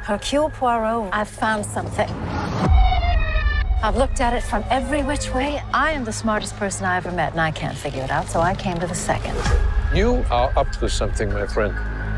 Hercule Poirot, I've found something. I've looked at it from every which way. I am the smartest person I ever met, and I can't figure it out, so I came to the second. You are up to something, my friend.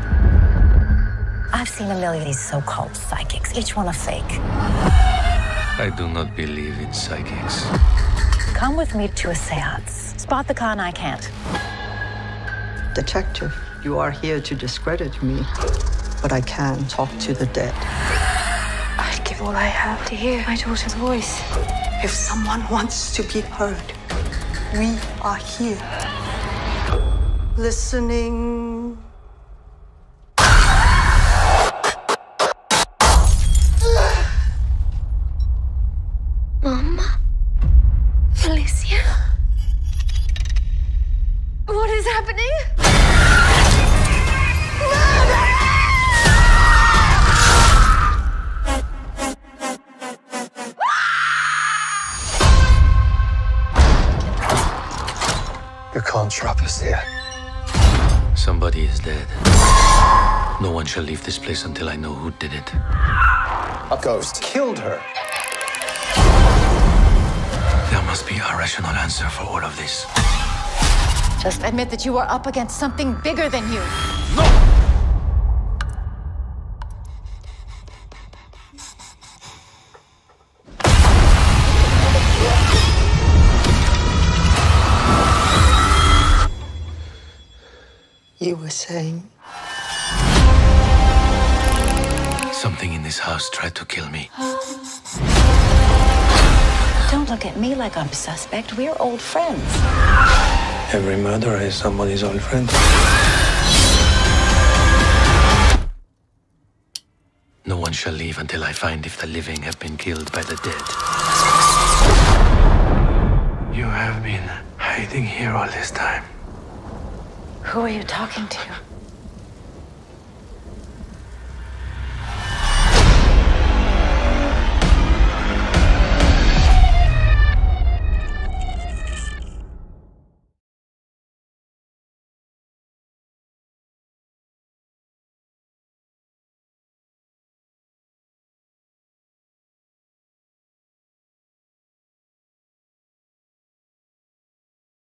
I've seen a million of these so-called psychics, each one a fake. I do not believe in psychics. Come with me to a seance. Spot the con I can't. Detective, you are here to discredit me, but I can talk to the dead. I'd give all I have to hear my daughter's voice. If someone wants to be heard, we are here. Listening. Mama? Felicia? What is happening? You can't trap us here. Somebody is dead. No one shall leave this place until I know who did it. A ghost killed her. There must be a rational answer for all of this. Just admit that you are up against something bigger than you. You were saying? Something in this house tried to kill me. Don't look at me like I'm a suspect. We're old friends. Every murderer is somebody's old friend. No one shall leave until I find if the living have been killed by the dead. You have been hiding here all this time. Who are you talking to?